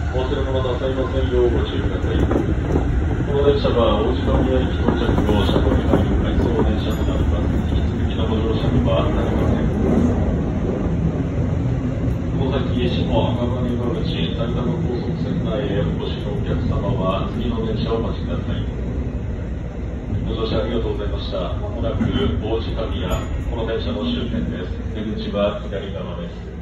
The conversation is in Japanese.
お忘れ物なさいませんようご注意ください。この電車は王子神谷駅到着後、車庫に入る回送電車となります。引き続きのご乗車にはなりません。この先、下赤羽山口、埼玉高速センターへお越しのお客様は、次の電車をお待ちください。ご乗車ありがとうございました。まもなく王子神谷、この電車の終点です。出口は左側です。